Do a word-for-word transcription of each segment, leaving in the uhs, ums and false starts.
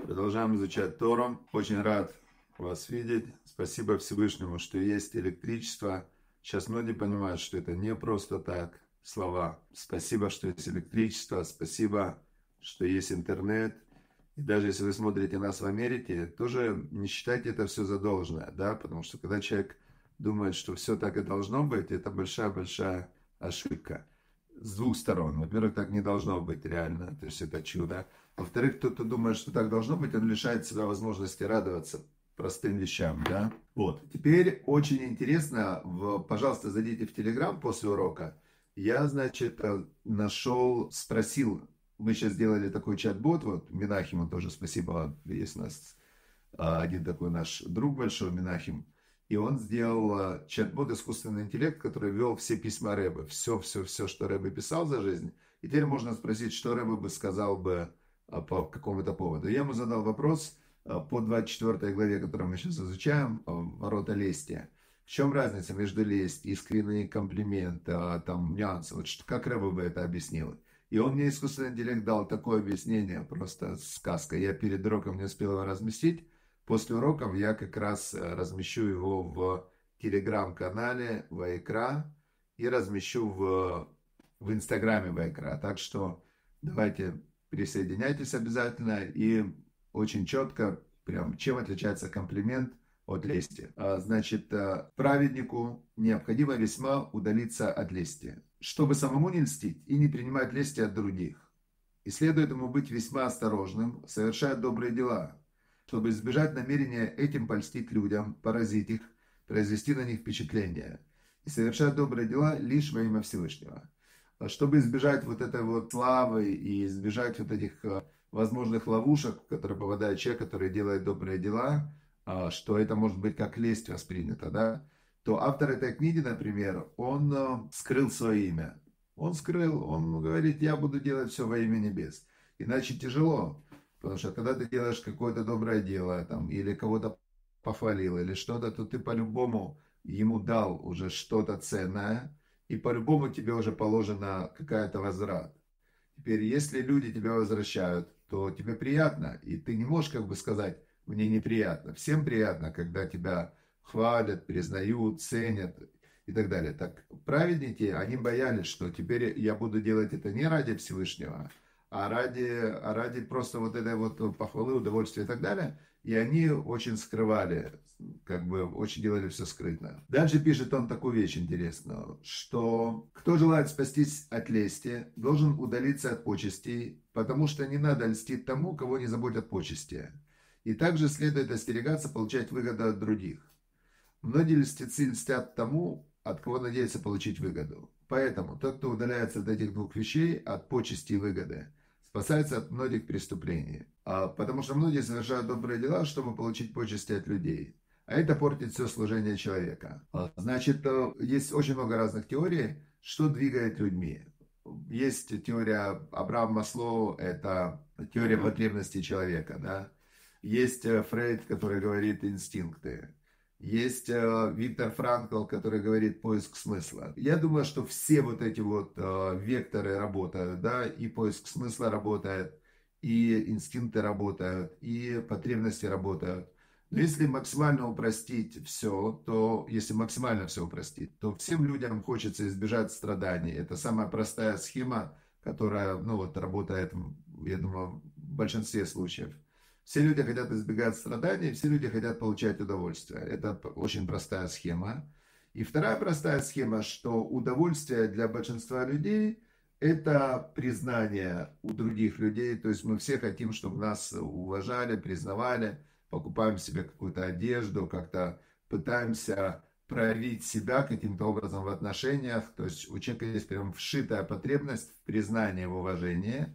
Продолжаем изучать Тору. Очень рад вас видеть. Спасибо Всевышнему, что есть электричество. Сейчас многие понимают, что это не просто так слова. Спасибо, что есть электричество. Спасибо, что есть интернет. И даже если вы смотрите нас в Америке, тоже не считайте это все за должное, да, потому что когда человек думает, что все так и должно быть, это большая-большая ошибка. С двух сторон. Во-первых, так не должно быть реально, то есть это чудо. Во-вторых, кто-то думает, что так должно быть, он лишает себя возможности радоваться простым вещам, да. Вот. Теперь очень интересно, в, пожалуйста, зайдите в Телеграм после урока. Я, значит, нашел, спросил, мы сейчас сделали такой чат-бот, вот Минахиму тоже спасибо, есть у нас один такой наш друг большой, Минахим. И он сделал чат-бот искусственный интеллект, который вел все письма Ребе. Все, все, все, что Ребе писал за жизнь. И теперь можно спросить, что Ребе бы сказал бы по какому-то поводу. Я ему задал вопрос по двадцать четвёртой главе, которую мы сейчас изучаем, ворота лестия. В чем разница между лесть, искренний комплимент, там, нюансы? Вот как Ребе бы это объяснил? И он мне, искусственный интеллект, дал такое объяснение, просто сказка. Я перед уроком не успел его разместить. После уроков я как раз размещу его в телеграм-канале Вайкра и размещу в, в инстаграме Вайкра. Так что давайте присоединяйтесь обязательно. И очень четко, прям, чем отличается комплимент от лести. Значит, праведнику необходимо весьма удалиться от лести, чтобы самому не льстить и не принимать лести от других. И следует ему быть весьма осторожным, совершая добрые дела, чтобы избежать намерения этим польстить людям, поразить их, произвести на них впечатление. И совершать добрые дела лишь во имя Всевышнего. Чтобы избежать вот этой вот славы и избежать вот этих возможных ловушек, в которые попадает человек, который делает добрые дела, что это может быть как лесть воспринято, да, то автор этой книги, например, он скрыл свое имя. Он скрыл, он говорит, я буду делать все во имя небес. Иначе тяжело. Потому что когда ты делаешь какое-то доброе дело, там, или кого-то похвалил, или что-то, то ты по-любому ему дал уже что-то ценное, и по-любому тебе уже положена какая-то возврат. Теперь, если люди тебя возвращают, то тебе приятно, и ты не можешь как бы сказать, мне неприятно. Всем приятно, когда тебя хвалят, признают, ценят и так далее. Так праведники, они боялись, что теперь я буду делать это не ради Всевышнего, а ради, а ради просто вот этой вот похвалы, удовольствия и так далее. И они очень скрывали, как бы очень делали все скрытно. Дальше пишет он такую вещь интересную, что кто желает спастись от лести, должен удалиться от почестей, потому что не надо льстить тому, кого не заботят почести. И также следует остерегаться получать выгоду от других. Многие льстецы льстят тому, от кого надеются получить выгоду. Поэтому тот, кто удаляется от этих двух вещей, от почести и выгоды, спасается от многих преступлений. А, потому что многие совершают добрые дела, чтобы получить почести от людей. А это портит все служение человека. Значит, есть очень много разных теорий, что двигает людьми. Есть теория Абрахама Маслоу, это теория потребностей человека. Да? Есть Фрейд, который говорит инстинкты. Есть э, Виктор Франкл, который говорит поиск смысла. Я думаю, что все вот эти вот э, векторы работают, да, и поиск смысла работает, и инстинкты работают, и потребности работают. Но если максимально упростить все, то, если максимально все упростить, то всем людям хочется избежать страданий. Это самая простая схема, которая, ну вот, работает, я думаю, в большинстве случаев. Все люди хотят избегать страданий, все люди хотят получать удовольствие. Это очень простая схема. И вторая простая схема, что удовольствие для большинства людей – это признание у других людей. То есть мы все хотим, чтобы нас уважали, признавали, покупаем себе какую-то одежду, как-то пытаемся проявить себя каким-то образом в отношениях. То есть у человека есть прям вшитая потребность в признании, в уважении.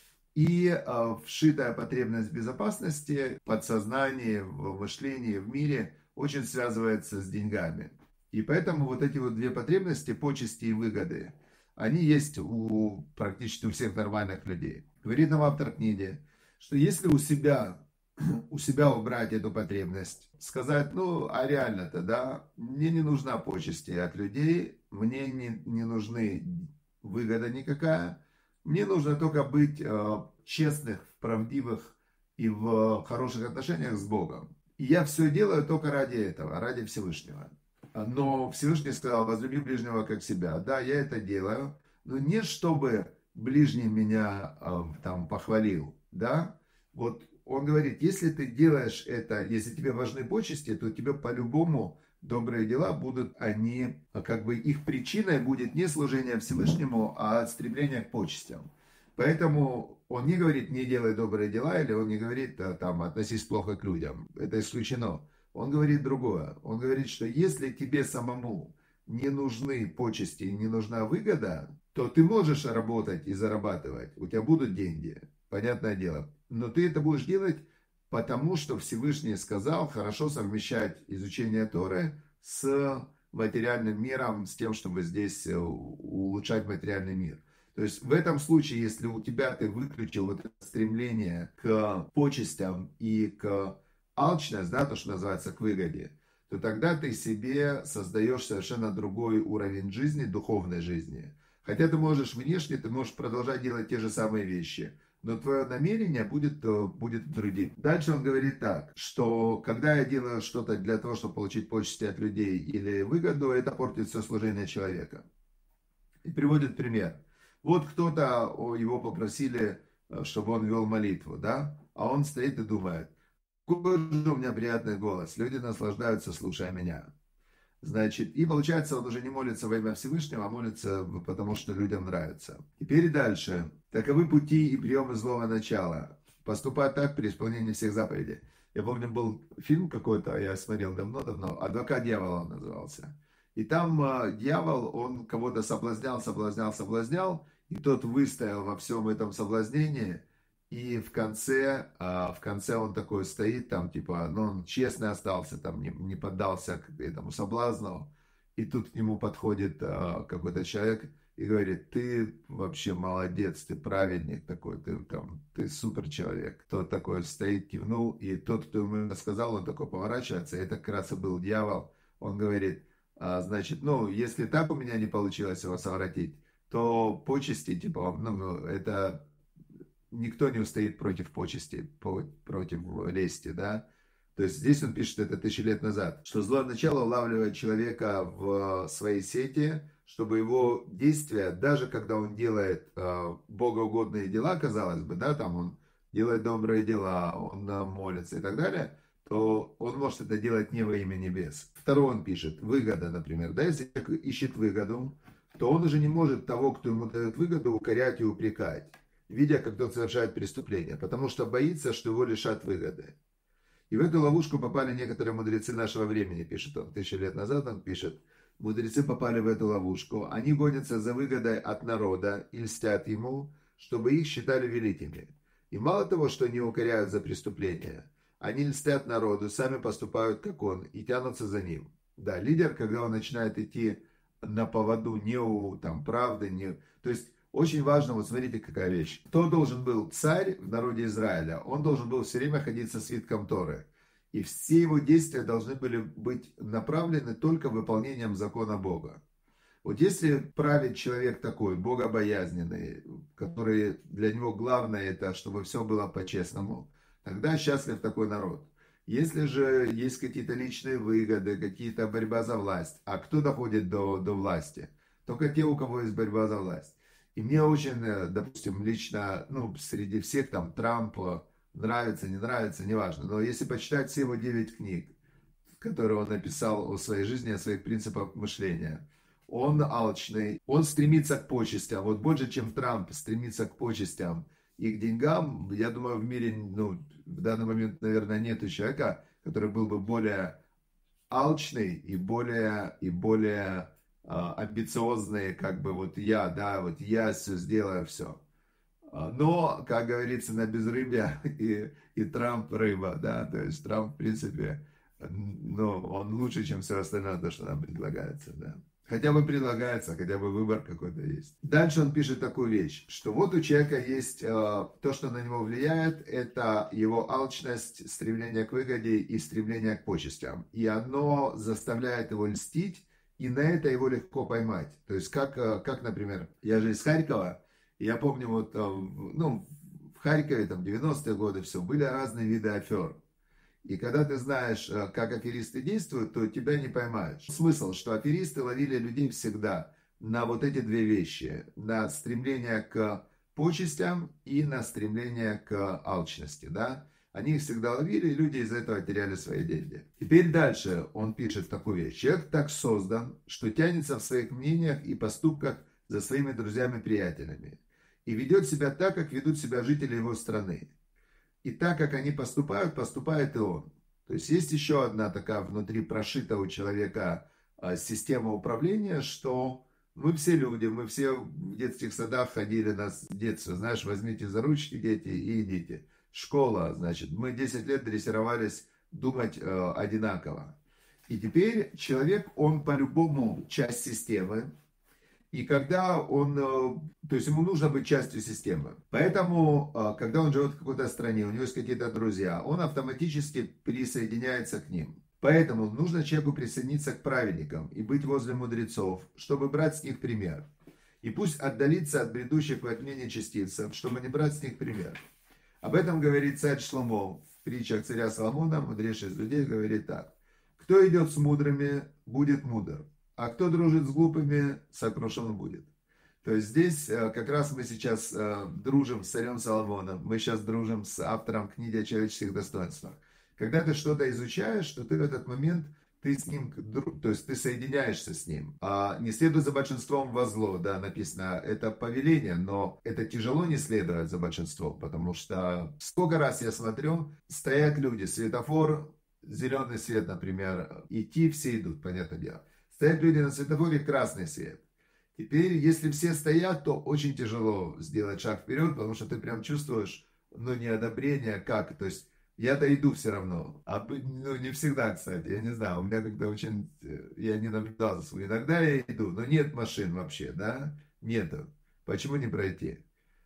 И э, вшитая потребность безопасности, подсознание, в мышлении, в мире очень связывается с деньгами. И поэтому вот эти вот две потребности, почести и выгоды, они есть у практически у всех нормальных людей. Говорит нам автор книги, что если у себя, у себя убрать эту потребность, сказать, ну, а реально-то, да, мне не нужна почести от людей, мне не, не нужны выгода никакая, мне нужно только быть э, честных, правдивых и в хороших отношениях с Богом. И я все делаю только ради этого, ради Всевышнего. Но Всевышний сказал: возлюби ближнего как себя. Да, я это делаю, но не чтобы ближний меня э, там похвалил, да. Вот он говорит: если ты делаешь это, если тебе важны почести, то тебе по-любому добрые дела будут, они, как бы их причиной будет не служение Всевышнему, а стремление к почестям. Поэтому он не говорит: не делай добрые дела, или он не говорит: там, относись плохо к людям. Это исключено. Он говорит другое. Он говорит, что если тебе самому не нужны почести, не нужна выгода, то ты можешь работать и зарабатывать. У тебя будут деньги, понятное дело. Но ты это будешь делать, потому что Всевышний сказал хорошо совмещать изучение Торы с материальным миром, с тем, чтобы здесь улучшать материальный мир. То есть в этом случае, если у тебя ты выключил вот это стремление к почестям и к алчность, да, то, что называется, к выгоде, то тогда ты себе создаешь совершенно другой уровень жизни, духовной жизни. Хотя ты можешь внешне, ты можешь продолжать делать те же самые вещи, но твое намерение будет, будет другим. Дальше он говорит так, что когда я делаю что-то для того, чтобы получить почести от людей или выгоду, это портит все служение человека. И приводит пример. Вот кто-то, его попросили, чтобы он вел молитву, да, а он стоит и думает: какой же у меня приятный голос, люди наслаждаются, слушая меня. Значит, и получается, он уже не молится во имя Всевышнего, а молится, потому что людям нравится. Теперь дальше. Таковы пути и приемы злого начала. Поступать так при исполнении всех заповедей. Я помню, был фильм какой-то, я смотрел давно-давно, «Адвокат дьявола» он назывался. И там э, дьявол, он кого-то соблазнял, соблазнял, соблазнял, и тот выстоял во всем этом соблазнении. И в конце, а, в конце он такой стоит, там, типа, ну, он честный остался, там, не, не поддался к этому соблазну. И тут к нему подходит а, какой-то человек и говорит: ты вообще молодец, ты праведник такой, ты там, ты супер человек. Тот такой стоит, кивнул, и тот, кто ему сказал, он такой поворачивается, и это как раз и был дьявол. Он говорит: а, значит, ну, если так у меня не получилось его совратить, то почести, типа, ну, это... Никто не устоит против почести, против лести, да. То есть здесь он пишет это тысячи лет назад, что злое начало улавливает человека в своей сети, чтобы его действия, даже когда он делает э, богоугодные дела, казалось бы, да, там он делает добрые дела, он э, молится и так далее, то он может это делать не во имя небес. Второе он пишет: выгода, например, да, если человек ищет выгоду, то он уже не может того, кто ему дает выгоду, укорять и упрекать, видя, как тот совершает преступление, потому что боится, что его лишат выгоды. И в эту ловушку попали некоторые мудрецы нашего времени, пишет он. Тысячи лет назад он пишет: мудрецы попали в эту ловушку, они гонятся за выгодой от народа и льстят ему, чтобы их считали великими. И мало того, что они укоряют за преступление, они льстят народу, сами поступают как он и тянутся за ним. Да, лидер, когда он начинает идти на поводу не у там, правды, не... то есть очень важно, вот смотрите, какая вещь. Кто должен был царь в народе Израиля? Он должен был все время ходить со свитком Торы. И все его действия должны были быть направлены только выполнением закона Бога. Вот если правит человек такой, богобоязненный, который для него главное это, чтобы все было по-честному, тогда счастлив такой народ. Если же есть какие-то личные выгоды, какие-то борьба за власть, а кто доходит до, до власти? Только те, у кого есть борьба за власть. И мне очень, допустим, лично, ну, среди всех там Трамп нравится, не нравится, неважно. Но если почитать все его девять книг, которые он написал о своей жизни, о своих принципах мышления, он алчный, он стремится к почестям. Вот больше, чем Трамп стремится к почестям и к деньгам, я думаю, в мире, ну, в данный момент, наверное, нет человека, который был бы более алчный и более, и более... амбициозные, как бы вот я, да, вот я все сделаю, все. Но, как говорится, на безрыбье и, и Трамп рыба, да, то есть Трамп, в принципе, ну, он лучше, чем все остальное, то, что нам предлагается, да. Хотя бы предлагается, хотя бы выбор какой-то есть. Дальше он пишет такую вещь, что вот у человека есть э, то, что на него влияет, это его алчность, стремление к выгоде и стремление к почестям. И оно заставляет его льстить, и на это его легко поймать. То есть, как, как, например, я же из Харькова, и я помню, вот, ну, в Харькове, там, девяностые годы, все, были разные виды афер. И когда ты знаешь, как аферисты действуют, то тебя не поймают. Смысл, что аферисты ловили людей всегда на вот эти две вещи. На стремление к почестям и на стремление к алчности, да. Они их всегда ловили, и люди из-за этого теряли свои деньги. Теперь дальше он пишет такую вещь. Человек так создан, что тянется в своих мнениях и поступках за своими друзьями-приятелями. И ведет себя так, как ведут себя жители его страны. И так, как они поступают, поступает и он. То есть есть еще одна такая внутри прошита у человека система управления, что мы все люди, мы все в детских садах ходили нас с детства. Знаешь, возьмите за ручки, дети, и идите. Школа, значит, мы десять лет дрессировались думать э, одинаково. И теперь человек, он по-любому часть системы. И когда он, то есть ему нужно быть частью системы. Поэтому, когда он живет в какой-то стране, у него есть какие-то друзья, он автоматически присоединяется к ним. Поэтому нужно человеку присоединиться к праведникам и быть возле мудрецов, чтобы брать с них пример. И пусть отдалиться от бредущих во тьме нечестивцев, чтобы не брать с них пример. Об этом говорит царь Шломо в притчах царя Соломона, мудрейший из людей, говорит так. Кто идет с мудрыми, будет мудр. А кто дружит с глупыми, сокрушен будет. То есть здесь как раз мы сейчас дружим с царем Соломоном. Мы сейчас дружим с автором книги о человеческих достоинствах. Когда ты что-то изучаешь, то ты в этот момент, ты с ним, то есть ты соединяешься с ним. А не следуй за большинством во зло, да, написано, это повеление, но это тяжело не следовать за большинством, потому что сколько раз я смотрю, стоят люди, светофор, зеленый свет, например, идти все идут, понятное дело. Стоят люди на светофоре, красный свет. Теперь, если все стоят, то очень тяжело сделать шаг вперед, потому что ты прям чувствуешь, ну, неодобрение, как, то есть, я-то иду все равно, а, ну, не всегда, кстати, я не знаю, у меня как-то очень, я не наблюдал за собой, иногда я иду, но нет машин вообще, да, нету, почему не пройти?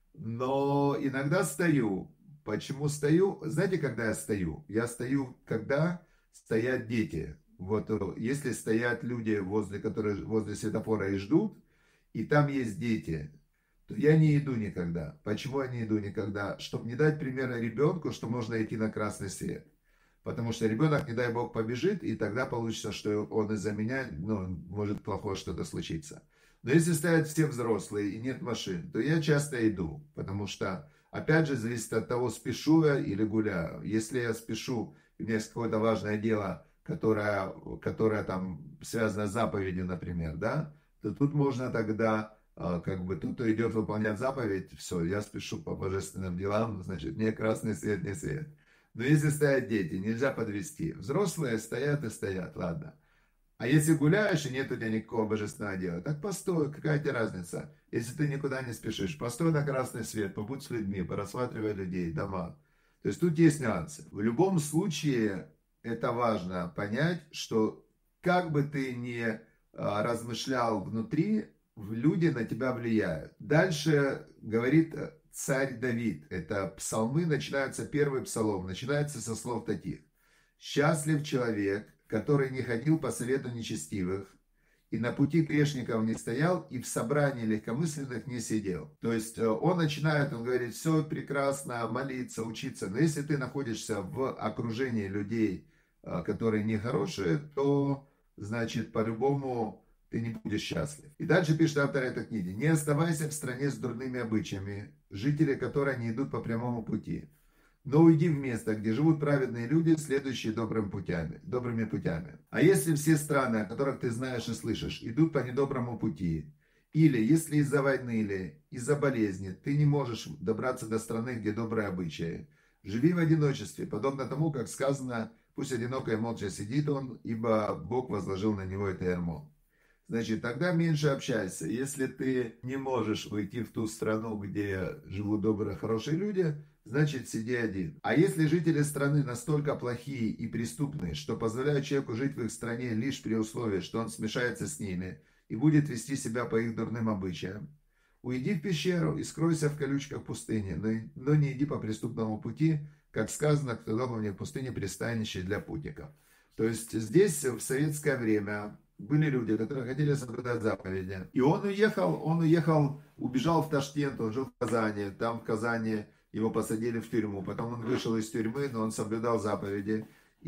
Но иногда стою, почему стою, знаете, когда я стою? Я стою, когда стоят дети. Вот если стоят люди, возле, которые возле светофора и ждут, и там есть дети, то я не иду никогда. Почему я не иду никогда? Чтобы не дать примера ребенку, что можно идти на красный свет. Потому что ребенок, не дай бог, побежит, и тогда получится, что он из-за меня, ну, может плохое что-то случиться. Но если стоят все взрослые и нет машин, то я часто иду. Потому что, опять же, зависит от того, спешу я или гуляю. Если я спешу, у меня есть какое-то важное дело, которая, которая там связана с заповедью, например, да, то тут можно тогда, как бы, тот, кто идет выполнять заповедь, все, я спешу по божественным делам, значит, мне красный свет не свет. Но если стоят дети, нельзя подвести. Взрослые стоят и стоят, ладно. А если гуляешь и нет у тебя никакого божественного дела, так постой, какая тебе разница? Если ты никуда не спешишь, постой на красный свет, побудь с людьми, порассматривай людей, дома. То есть тут есть нюансы. В любом случае, это важно понять, что как бы ты ни размышлял внутри, люди на тебя влияют. Дальше говорит царь Давид. Это псалмы, начинаются, первый псалом, начинается со слов таких. «Счастлив человек, который не ходил по совету нечестивых, и на пути грешников не стоял, и в собрании легкомысленных не сидел». То есть он начинает, он говорит, все прекрасно, молиться, учиться. Но если ты находишься в окружении людей, которые нехорошие, то, значит, по-любому ты не будешь счастлив. И дальше пишет автор этой книги. «Не оставайся в стране с дурными обычаями, жители которой не идут по прямому пути. Но уйди в место, где живут праведные люди, следующие добрым путями, добрыми путями. А если все страны, о которых ты знаешь и слышишь, идут по недоброму пути, или если из-за войны, или из-за болезни ты не можешь добраться до страны, где добрые обычаи, живи в одиночестве, подобно тому, как сказано, пусть одиноко и молча сидит он, ибо Бог возложил на него это ярмо». Значит, тогда меньше общайся. Если ты не можешь уйти в ту страну, где живут добрые, хорошие люди, значит, сиди один. А если жители страны настолько плохие и преступные, что позволяют человеку жить в их стране лишь при условии, что он смешается с ними и будет вести себя по их дурным обычаям, уйди в пещеру и скройся в колючках пустыни, но, но не иди по преступному пути, как сказано, кто дома мне в пустыне пристанище для путников. То есть здесь в советское время были люди, которые хотели соблюдать заповеди. И он уехал, он уехал, убежал в Ташкент, он жил в Казани. Там в Казани его посадили в тюрьму. Потом он вышел из тюрьмы, но он соблюдал заповеди.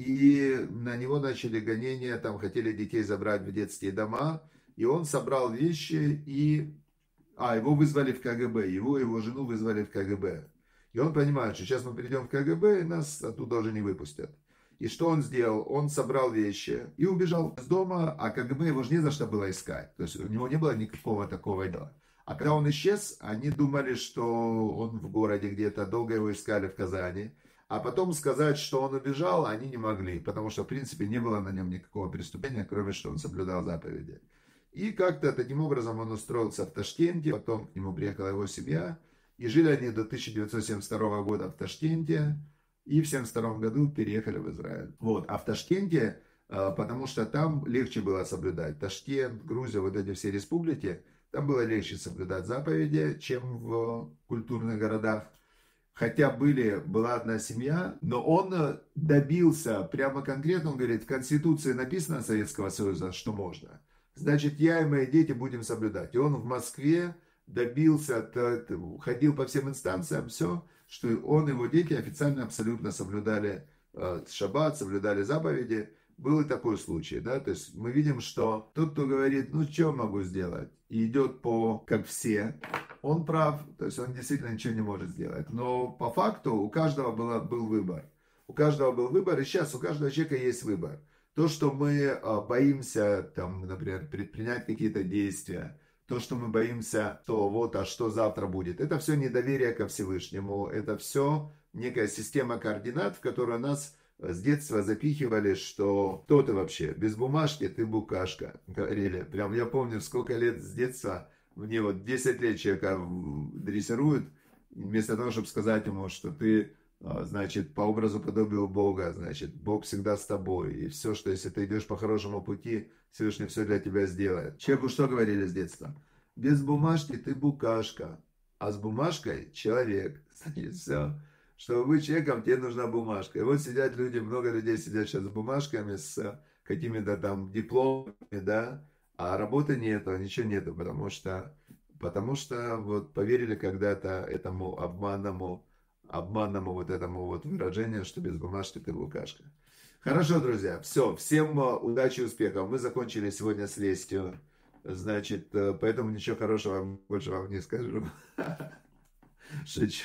И на него начали гонения, там хотели детей забрать в детские дома. И он собрал вещи и... А, его вызвали в ка гэ бэ, его и его жену вызвали в ка гэ бэ. И он понимает, что сейчас мы придем в ка гэ бэ, и нас оттуда уже не выпустят. И что он сделал? Он собрал вещи и убежал из дома, а ка гэ бэ его же не за что было искать. То есть у него не было никакого такого дела. А когда он исчез, они думали, что он в городе где-то, долго его искали в Казани. А потом сказать, что он убежал, они не могли, потому что, в принципе, не было на нем никакого преступления, кроме что он соблюдал заповеди. И как-то таким образом он устроился в Ташкенте, потом к нему приехала его семья, и жили они до тысяча девятьсот семьдесят второго года в Ташкенте, и в семьдесят втором году переехали в Израиль. Вот. А в Ташкенте, потому что там легче было соблюдать, Ташкент, Грузия, вот эти все республики, там было легче соблюдать заповеди, чем в культурных городах. Хотя были, была одна семья, но он добился, прямо конкретно, он говорит, в Конституции написано Советского Союза, что можно. Значит, я и мои дети будем соблюдать. И он в Москве добился, ходил по всем инстанциям, все, что он и его дети официально абсолютно соблюдали шаббат, соблюдали заповеди. Был и такой случай, да, то есть мы видим, что тот, кто говорит, ну, что могу сделать, и идет по, как все, он прав, то есть он действительно ничего не может сделать. Но по факту у каждого было, был выбор. У каждого был выбор, и сейчас у каждого человека есть выбор. То, что мы боимся, там, например, предпринять какие-то действия, то, что мы боимся, то вот, а что завтра будет, это все недоверие ко Всевышнему, это все некая система координат, в которую нас с детства запихивали, что кто ты вообще, без бумажки ты букашка, говорили. Прям я помню, сколько лет с детства, мне вот десять лет человека дрессируют, вместо того, чтобы сказать ему, что ты, значит, по образу подобию Бога, значит, Бог всегда с тобой. И все, что если ты идешь по хорошему пути, Всевышний все для тебя сделает. Человеку что говорили с детства? Без бумажки ты букашка, а с бумажкой человек. Значит, все. Чтобы быть человеком, тебе нужна бумажка. И вот сидят люди, много людей сидят сейчас с бумажками, с какими-то там дипломами, да, а работы нету, ничего нету, потому что, потому что вот поверили когда-то этому обманному, обманному вот этому вот выражению, что без бумажки ты букашка. Хорошо, друзья, все, всем удачи и успехов. Мы закончили сегодня с лестью, значит, поэтому ничего хорошего больше вам не скажу. Шучу.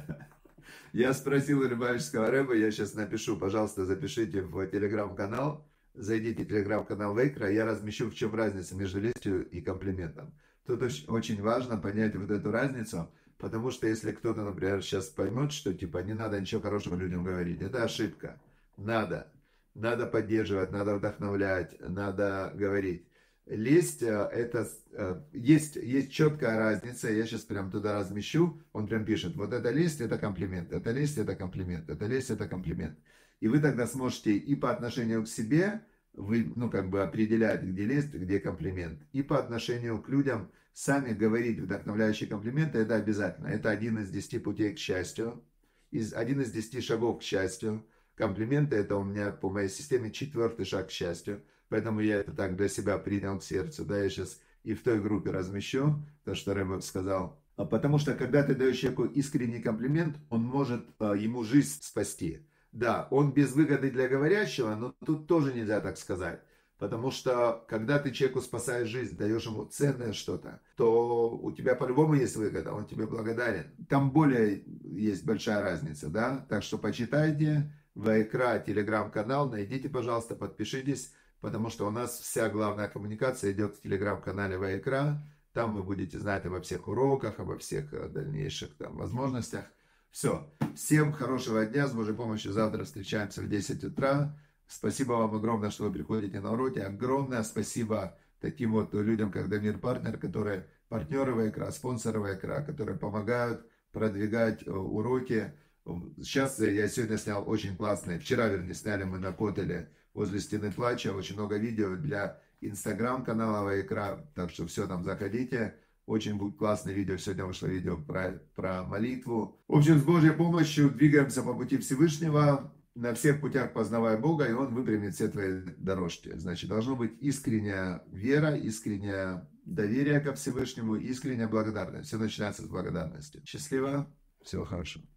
Я спросил у Любавического рэба, я сейчас напишу, пожалуйста, запишите в телеграм-канал, зайдите в телеграм-канал Вейкра, я размещу, в чем разница между лестью и комплиментом. Тут очень важно понять вот эту разницу, потому что если кто-то, например, сейчас поймет, что типа не надо ничего хорошего людям говорить, это ошибка. Надо. Надо поддерживать, надо вдохновлять, надо говорить. Лесть, это есть, есть четкая разница, я сейчас прям туда размещу, он прям пишет, вот это лесть, это комплимент, это лесть, это комплимент, это лесть, это комплимент. И вы тогда сможете и по отношению к себе, вы, ну, как бы определять, где лесть, где комплимент, и по отношению к людям сами говорить вдохновляющие комплименты, это обязательно. Это один из десяти путей к счастью, из, один из десяти шагов к счастью. Комплименты это у меня по моей системе четвертый шаг к счастью. Поэтому я это так для себя принял к сердцу. Да, я сейчас и в той группе размещу, то, что Рэбб сказал. Потому что, когда ты даешь человеку искренний комплимент, он может а, ему жизнь спасти. Да, он без выгоды для говорящего, но тут тоже нельзя так сказать. Потому что, когда ты человеку спасаешь жизнь, даешь ему ценное что-то, то у тебя по-любому есть выгода, он тебе благодарен. Там более есть большая разница, да? Так что почитайте, Вайкра, телеграм-канал, найдите, пожалуйста, подпишитесь. Потому что у нас вся главная коммуникация идет в телеграм-канале Вайкра. Там вы будете знать обо всех уроках, обо всех дальнейших там возможностях. Все. Всем хорошего дня. С Божьей помощью завтра встречаемся в десять утра. Спасибо вам огромное, что вы приходите на уроки. Огромное спасибо таким вот людям, как Дамир Партнер, которые партнеры Вайкра, спонсоры Вайкра, которые помогают продвигать уроки. Сейчас я сегодня снял очень классные. Вчера, вернее, сняли мы на Котеле возле стены плача, очень много видео для инстаграм-канала Вайкра, так что все там заходите, очень будет классное видео, сегодня вышло видео про, про молитву. В общем, с Божьей помощью двигаемся по пути Всевышнего, на всех путях познавая Бога, и Он выпрямит все твои дорожки. Значит, должно быть искренняя вера, искреннее доверие ко Всевышнему, искренняя благодарность. Все начинается с благодарности. Счастливо, всего хорошего.